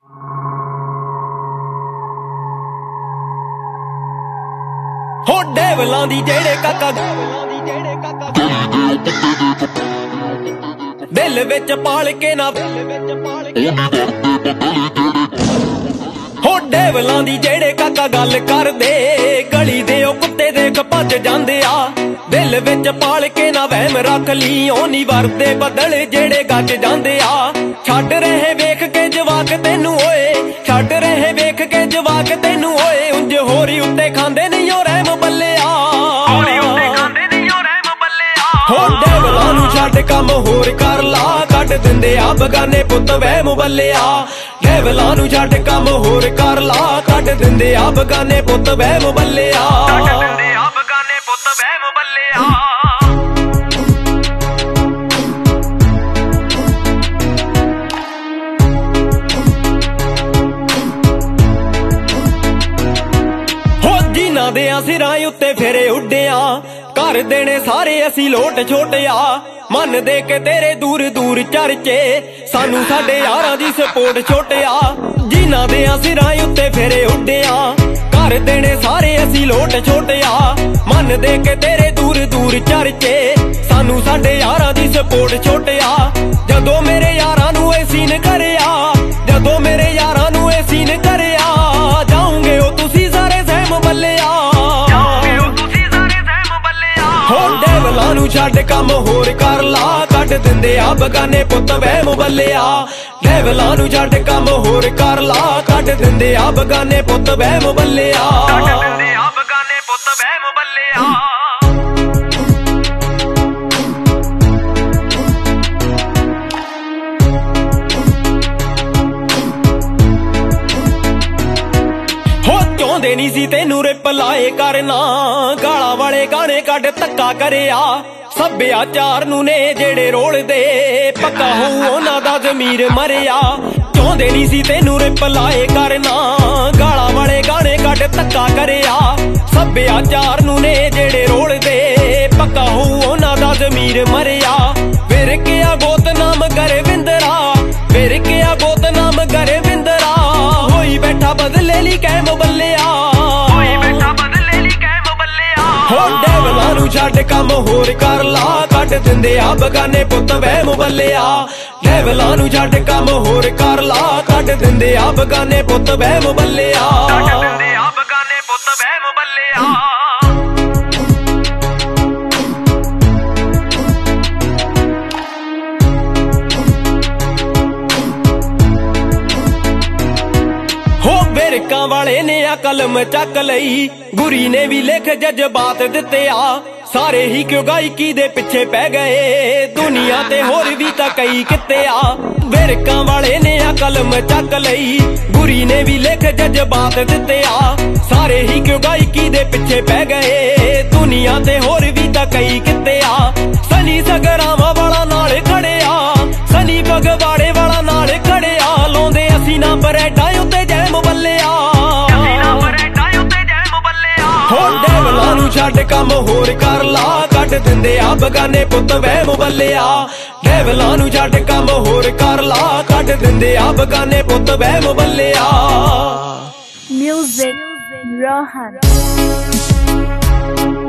ਹੋ ਡੇਵਲਾਂ ਦੀ ਜਿਹੜੇ ਕਾਕਾ ਦਿਲ ਵਿੱਚ ਪਾਲ ਕੇ ਨਾ ਹੋ ਡੇਵਲਾਂ ਦੀ ਜਿਹੜੇ ਕਾਕਾ ਗੱਲ ਕਰਦੇ ਗਲੀ ਦੇ ਉਹ ਕੁੱਤੇ ਦੇਖ ਭੱਜ ਜਾਂਦੇ ਆ ਦਿਲ ਵਿੱਚ ਪਾਲ ਕੇ ਨਾ ਵਹਿਮ ਰੱਖ ਲਈ ਉਹ ਨਹੀਂ ਵਰਦੇ ਬੱਦਲ ਜਿਹੜੇ ਗੱਜ ਜਾਂਦੇ ਆ ਛੱਡ ਰਹੇ ਵੇਖ ਕੇ ਜਵਾਕ ਤੈਨੂੰ ਓਏ ਛੱਡ ਰਹੇ ਵੇਖ ਕੇ ਜਵਾਕ ਤੈਨੂੰ ਓਏ ਉਂਝ ਹੋਰੀ ਉੱਤੇ ਖਾਂਦੇ ਨਹੀਂ ਓ ਰਹਿਮ ਬੱਲਿਆ ਹੋਰੀ ਉੱਤੇ ਖਾਂਦੇ ਨਹੀਂ ਓ ਰਹਿਮ ਬੱਲਿਆ ਹੋ ਡੇਵਲਾਂ ਨੂੰ ਛੱਡ ਕੰਮ ਹੋਰ ਕਰ ਲਾ ਕੱਢ ਦਿੰਦੇ ਆ ਬਗਾਨੇ ਪੁੱਤ ਵਹਿਮ ਬੱਲਿਆ ਡੇਵਲਾਂ ਨੂੰ ਛੱਡ ਕੰਮ ਹੋਰ ਕਰ ਲਾ ਕੱਢ ਦਿੰਦੇ ਆ ਬਗਾਨੇ ਪੁੱਤ ਵਹਿਮ ਬੱਲਿਆ ਕੱਢ ਦਿੰਦੇ ਆ ਬਗਾਨੇ ਪੁੱਤ ਵਹਿਮ ਬੱਲਿਆ ਦੇ ਆ ਸਿਰਾਂ ਉੱਤੇ ਫੇਰੇ ਉੱਡਿਆ ਕਰ ਦੇਣੇ ਸਾਰੇ ਅਸੀਂ ਲੋਟ ਛੋਟਿਆ ਮਨ ਦੇ ਕੇ ਤੇਰੇ ਦੂਰ ਦੂਰ ਚਰਚੇ ਸਾਨੂੰ ਸਾਡੇ ਯਾਰਾਂ ਦੀ ਸਪੋਰਟ ਛੋਟਿਆ ਜਿਨ੍ਹਾਂ ਦੇ ਆ ਸਿਰਾਂ ਉੱਤੇ ਫੇਰੇ ਉੱਡਿਆ ਕਰ ਦੇਣੇ ਸਾਰੇ ਅਸੀਂ ਲੋਟ ਛੋਟਿਆ ਮਨ ਦੇ ਕੇ ਤੇਰੇ ਦੂਰ ਦੂਰ ਚਰਚੇ ਸਾਨੂੰ ਸਾਡੇ ਯਾਰਾਂ ਦੀ ਸਪੋਰਟ ਛੋਟਿਆ ਜਦੋਂ ਮੇਰੇ ਯਾਰਾਂ ਨੂੰ ਇਹ ਸੀਨ ਕਰਿਆ ਜਦੋਂ ਮੇਰੇ ਯਾਰਾਂ ਨੂੰ ਇਹ ਸੀਨ ਕਰਿਆ ਜਾਉਂਗੇ ਉਹ ਤੁਸੀਂ ਸਾਰੇ ਸਹਿਮ ਬੱਲਿਆ ਡੇਵਲਾਂ ਨੂੰ ਛੱਡ ਕੰਮ ਹੋਰ ਕਰ ਲਾ ਕੱਢ ਦਿੰਦੇ ਆ ਬਗਾਨੇ ਪੁੱਤ ਵਹਿਮ ਬੱਲਿਆ ਡੇਵਲਾਂ ਨੂੰ ਛੱਡ ਕੰਮ ਹੋਰ ਕਰ ਲਾ ਕੱਢ ਦਿੰਦੇ ਆ ਬਗਾਨੇ ਪੁੱਤ ਵਹਿਮ ਬੱਲਿਆ ਕੱਢ ਦਿੰਦੇ ਆ ਬਗਾਨੇ ਪੁੱਤ ਵਹਿਮ ਬੱਲਿਆ ਚਾਹੁੰਦੇ ਨਹੀਂ ਸੀ ਤੈਨੂੰ ਰਿਪਲਾਈ ਕਰਨਾ ਗਾਲਾਂ ਵਾਲੇ ਗਾਣੇ ਕੱਢ ਧੱਕਾ ਕਰਿਆ ਸੱਭਿਆਚਾਰ ਨੂੰ ਨੇ ਜਿਹੜੇ ਰੋਲਦੇ ਪੱਕਾ ਹੋਊ ਉਹਨਾਂ ਦਾ ਜ਼ਮੀਰ ਮਰਿਆ ਚਾਹੁੰਦੇ ਨਹੀਂ ਸੀ ਤੈਨੂੰ ਰਿਪਲਾਈ ਕਰਨਾ ਗਾਲਾਂ ਵਾਲੇ ਗਾਣੇ ਕੱਢ ਧੱਕਾ ਕਰਿਆ ਸੱਭਿਆਚਾਰ ਨੂੰ ਨੇ ਜਿਹੜੇ ਰੋਲਦੇ ਪੱਕਾ ਹੋਊ ਉਹਨਾਂ ਦਾ ਜ਼ਮੀਰ ਮਰਿਆ ਵਿਰਕ ਆ ਗੋਤ ਨਾਮ ਗਰਵਿੰਦਰਾ ਵਿਰਕ ਆ ਗੋਤ ਨਾਮ ਗਰਵਿੰਦਰਾ ਹੋਈ ਬੈਠਾ ਬਦਲੇ ਲਈ ਕਹਿਮ ਬੱਲਿਆ ਹੋਈ ਬੈਠਾ ਬਦਲੇ ਲਈ ਕਹਿਮ ਬੱਲਿਆ ਹੋ ਡੇਵਲਾਂ ਨੂੰ ਛੱਡ ਕੰਮ ਹੋਰ ਕਰ ਲਾ ਕੱਢ ਦਿੰਦੇ ਆ ਬਗਾਨੇ ਪੁੱਤ ਵਹਿਮ ਬੱਲਿਆ ਡੇਵਲਾਂ ਨੂੰ ਛੱਡ ਕੰਮ ਹੋਰ ਕਰ ਲਾ ਕੱਢ ਦਿੰਦੇ ਆ ਬਗਾਨੇ ਪੁੱਤ ਵਹਿਮ ਬੱਲਿਆ ਕੱਢ ਦਿੰਦੇ ਆ ਬਗਾਨੇ ਪੁੱਤ ਵਹਿਮ ਬੱਲਿਆ ਵਿਰਕਾਂ ਵਾਲੇ ਨੇ ਆ ਕਲਮ ਚੱਕ ਲਈ ਗੁਰੀ ਨੇ ਵੀ ਲਿਖ ਜਜ਼ਬਾਤ ਦਿੱਤੇ ਆ ਸਾਰੇ ਹੀ ਕਿਉਂ ਗਾਇਕੀ ਦੇ ਪਿੱਛੇ ਪੈ ਗਏ ਦੁਨੀਆ ਤੇ ਹੋਰ ਵੀ ਤਾਂ ਕਈ ਕਿਤੇ ਆ ਵਿਰਕਾਂ ਵਾਲੇ ਨੇ ਆ ਕਲਮ ਚੱਕ ਲਈ ਗੁਰੀ ਨੇ ਵੀ ਲਿਖ ਜਜ਼ਬਾਤ ਦਿੱਤੇ ਆ ਸਾਰੇ ਹੀ ਕਿਉਂ ਗਾਇਕੀ ਦੇ ਪਿੱਛੇ ਪੈ ਗਏ ਦੁਨੀਆ ਤੇ ਹੋਰ ਵੀ ਤਾਂ ਕਈ ਕਿਤੇ ਆ ਸਨੀ ਸਗਰਾਵਾਂ ਵਾਲਾ ਨਾਲ ਖੜਿਆ ਸਨੀ ਫਗਵਾੜੇ ਵਾਲਾ ਨਾਲ ਖੜਿਆ ਲਾਉਂਦੇ ਅਸੀਂ ਨਾ ਬਰੈਡਾਂ ਉੱਤੇ ਜੈਮ ਬੱਲਿਆ ਹੋ ਡੇਵਲਾਂ ਨੂੰ ਛੱਡ ਕੰਮ ਹੋਰ ਕਰ ਲਾ ਕੱਢ ਦਿੰਦੇ ਆ ਬਗਾਨੇ ਪੁੱਤ ਵਹਿਮ ਬੱਲਿਆ ਡੇਵਲਾਂ ਨੂੰ ਛੱਡ ਕੰਮ ਹੋਰ ਕਰ ਲਾ ਕੱਢ ਦਿੰਦੇ ਆ ਬਗਾਨੇ ਪੁੱਤ ਵਹਿਮ ਬੱਲਿਆ Music Rohan